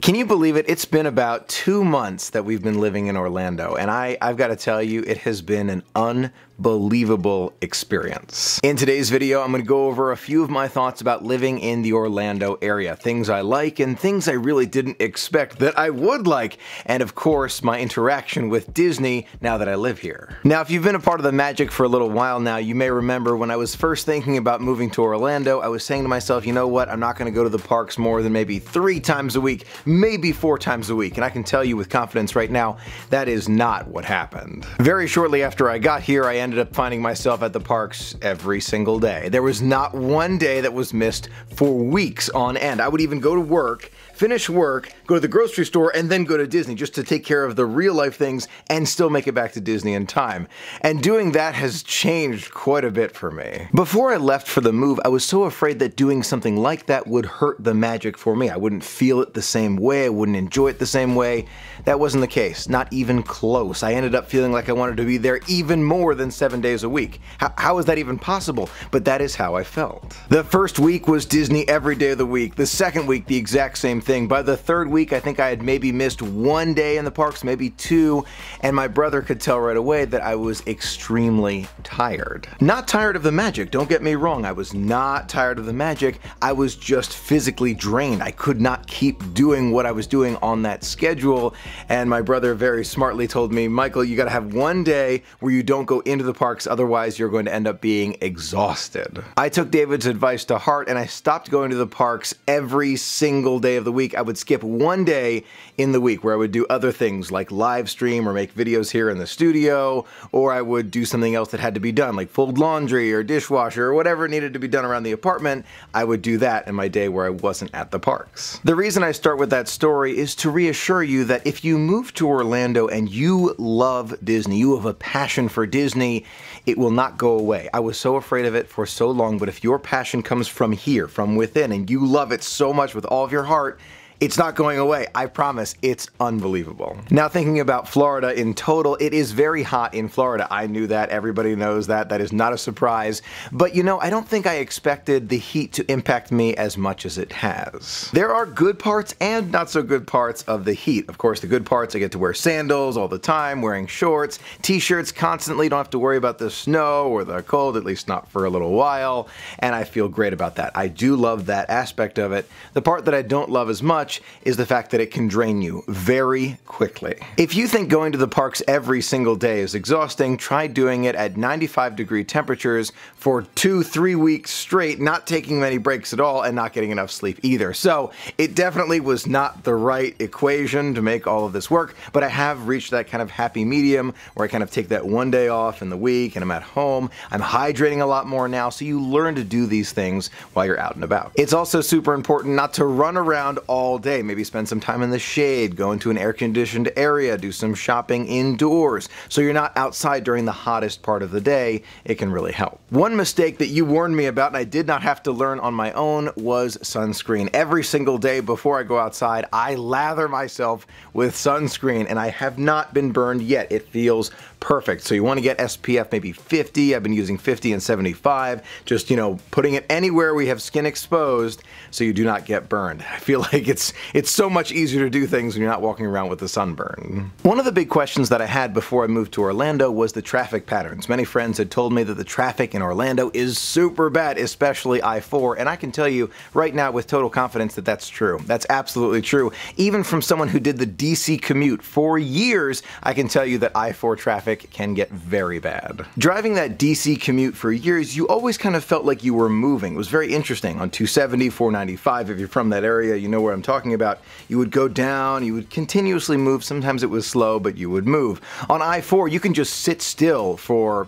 Can you believe it? It's been about 2 months that we've been living in Orlando, and I've got to tell you, it has been an unbelievable experience. In today's video, I'm going to go over a few of my thoughts about living in the Orlando area, things I like and things I really didn't expect that I would like, and of course, my interaction with Disney now that I live here. Now, if you've been a part of the magic for a little while now, you may remember when I was first thinking about moving to Orlando, I was saying to myself, you know what, I'm not going to go to the parks more than maybe 3 times a week, maybe 4 times a week, and I can tell you with confidence right now, that is not what happened. Very shortly after I got here, I ended up finding myself at the parks every single day. There was not one day that was missed for weeks on end. I would even go to work, finish work, go to the grocery store, and then go to Disney just to take care of the real life things and still make it back to Disney in time. And doing that has changed quite a bit for me. Before I left for the move, I was so afraid that doing something like that would hurt the magic for me. I wouldn't feel it the same way, I wouldn't enjoy it the same way. That wasn't the case, not even close. I ended up feeling like I wanted to be there even more than 7 days a week. How is that even possible? But that is how I felt. The first week was Disney every day of the week. The second week, the exact same thing. By the third week, I think I had maybe missed 1 day in the parks, maybe 2, and my brother could tell right away that I was extremely tired. Not tired of the magic, don't get me wrong, I was not tired of the magic, I was just physically drained. I could not keep doing what I was doing on that schedule, and my brother very smartly told me, Michael, you gotta have 1 day where you don't go into the parks, otherwise you're going to end up being exhausted. I took David's advice to heart and I stopped going to the parks every single day of the week. I would skip 1 day in the week where I would do other things like live stream or make videos here in the studio, or I would do something else that had to be done like fold laundry or dishwasher or whatever needed to be done around the apartment. I would do that in my day where I wasn't at the parks. The reason I start with that story is to reassure you that if you move to Orlando and you love Disney, you have a passion for Disney, it will not go away. I was so afraid of it for so long, but if your passion comes from here, from within, and you love it so much with all of your heart, it's not going away, I promise. It's unbelievable. Now, thinking about Florida in total, it is very hot in Florida. I knew that, everybody knows that, that is not a surprise. But you know, I don't think I expected the heat to impact me as much as it has. There are good parts and not so good parts of the heat. Of course, the good parts, I get to wear sandals all the time, wearing shorts, t-shirts constantly, don't have to worry about the snow or the cold, at least not for a little while, and I feel great about that. I do love that aspect of it. The part that I don't love as much is the fact that it can drain you very quickly. If you think going to the parks every single day is exhausting, try doing it at 95-degree temperatures for 2-3 weeks straight, not taking many breaks at all and not getting enough sleep either. So it definitely was not the right equation to make all of this work, but I have reached that kind of happy medium where I kind of take that 1 day off in the week and I'm at home. I'm hydrating a lot more now, so you learn to do these things while you're out and about. It's also super important not to run around all day. Maybe spend some time in the shade, go into an air-conditioned area, do some shopping indoors, so you're not outside during the hottest part of the day. It can really help. One mistake that you warned me about and I did not have to learn on my own was sunscreen. Every single day before I go outside, I lather myself with sunscreen and I have not been burned yet. It feels perfect. So you want to get SPF maybe 50. I've been using 50 and 75. Just, you know, putting it anywhere we have skin exposed so you do not get burned. I feel like it's so much easier to do things when you're not walking around with a sunburn. One of the big questions that I had before I moved to Orlando was the traffic patterns. Many friends had told me that the traffic in Orlando is super bad, especially I-4, and I can tell you right now with total confidence that that's true. That's absolutely true. Even from someone who did the DC commute for years, I can tell you that I-4 traffic can get very bad. Driving that DC commute for years, you always kind of felt like you were moving. It was very interesting. On 270, 495, if you're from that area, you know where I'm talking about. You would go down, you would continuously move. Sometimes it was slow, but you would move. On I-4, you can just sit still for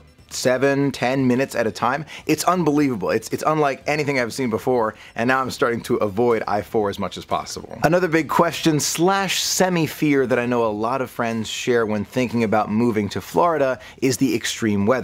7-10 minutes at a time. It's unbelievable. It's unlike anything I've seen before, and now I'm starting to avoid I-4 as much as possible. Another big question slash semi-fear that I know a lot of friends share when thinking about moving to Florida is the extreme weather.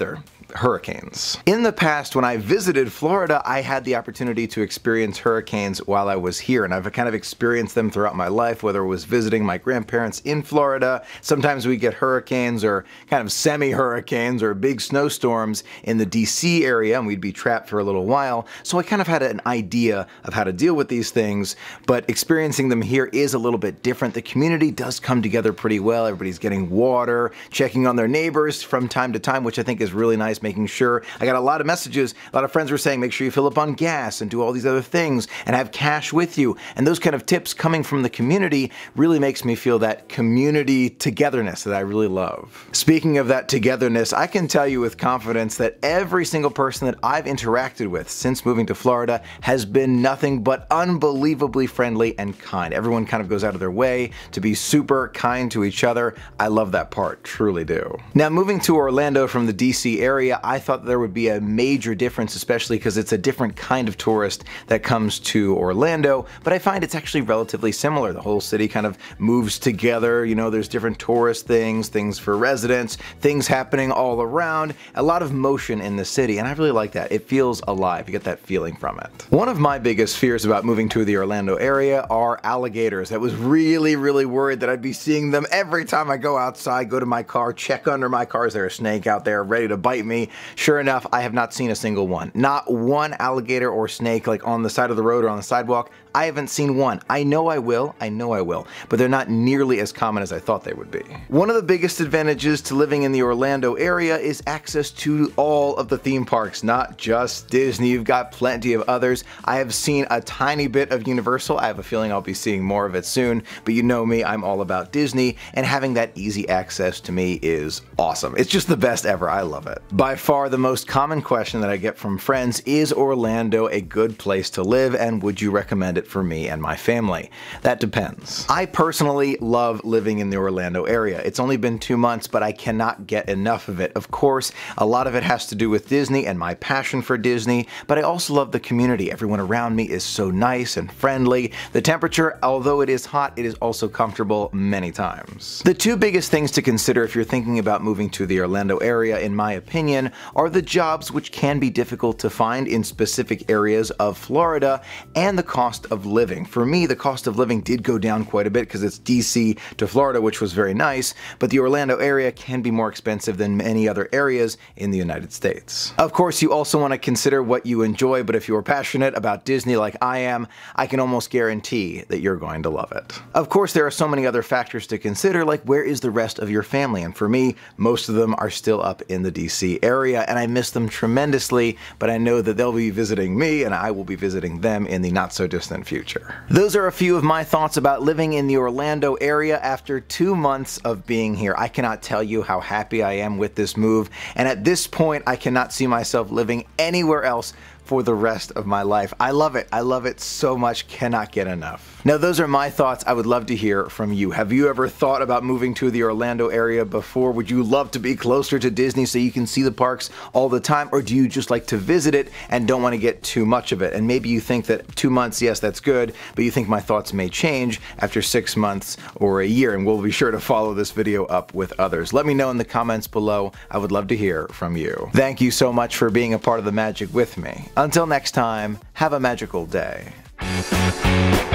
hurricanes. In the past, when I visited Florida, I had the opportunity to experience hurricanes while I was here, and I've kind of experienced them throughout my life, whether it was visiting my grandparents in Florida. Sometimes we get hurricanes or kind of semi-hurricanes or big snowstorms in the DC area, and we'd be trapped for a little while. So I kind of had an idea of how to deal with these things, but experiencing them here is a little bit different. The community does come together pretty well. Everybody's getting water, checking on their neighbors from time to time, which I think is really nice, making sure. I got a lot of messages, a lot of friends were saying make sure you fill up on gas and do all these other things and have cash with you. And those kind of tips coming from the community really makes me feel that community togetherness that I really love. Speaking of that togetherness, I can tell you with confidence that every single person that I've interacted with since moving to Florida has been nothing but unbelievably friendly and kind. Everyone kind of goes out of their way to be super kind to each other. I love that part, truly do. Now, moving to Orlando from the DC area, I thought there would be a major difference, especially because it's a different kind of tourist that comes to Orlando, but I find it's actually relatively similar. The whole city kind of moves together, you know, there's different tourist things, things for residents, things happening all around, a lot of motion in the city, and I really like that. It feels alive. You get that feeling from it. One of my biggest fears about moving to the Orlando area are alligators. I was really worried that I'd be seeing them every time I go outside, go to my car, check under my car, is there a snake out there ready to bite me? Sure enough, I have not seen a single one. Not one alligator or snake like on the side of the road or on the sidewalk. I haven't seen one. I know I will, but they're not nearly as common as I thought they would be. One of the biggest advantages to living in the Orlando area is access to all of the theme parks, not just Disney. You've got plenty of others. I have seen a tiny bit of Universal. I have a feeling I'll be seeing more of it soon, but you know me, I'm all about Disney, and having that easy access to me is awesome. It's just the best ever. I love it. By far the most common question that I get from friends is Orlando a good place to live, and would you recommend it for me and my family? That depends. I personally love living in the Orlando area. It's only been 2 months, but I cannot get enough of it. Of course, a lot of it has to do with Disney and my passion for Disney, but I also love the community. Everyone around me is so nice and friendly. The temperature, although it is hot, it is also comfortable many times. The two biggest things to consider if you're thinking about moving to the Orlando area, in my opinion, are the jobs, which can be difficult to find in specific areas of Florida, and the cost of living. For me, the cost of living did go down quite a bit because it's DC to Florida, which was very nice, but the Orlando area can be more expensive than many other areas in the United States. Of course, you also want to consider what you enjoy, but if you're passionate about Disney like I am, I can almost guarantee that you're going to love it. Of course, there are so many other factors to consider, like where is the rest of your family? And for me, most of them are still up in the DC area, and I miss them tremendously, but I know that they'll be visiting me, and I will be visiting them in the not so distant future. Those are a few of my thoughts about living in the Orlando area after 2 months of being here. I cannot tell you how happy I am with this move, and at this point, I cannot see myself living anywhere else for the rest of my life. I love it. I love it so much, cannot get enough. Now, those are my thoughts. I would love to hear from you. Have you ever thought about moving to the Orlando area before? Would you love to be closer to Disney so you can see the parks all the time? Or do you just like to visit it and don't want to get too much of it? And maybe you think that 2 months, yes, that's good, but you think my thoughts may change after 6 months or a year, and we'll be sure to follow this video up with others. Let me know in the comments below. I would love to hear from you. Thank you so much for being a part of the magic with me. Until next time, have a magical day.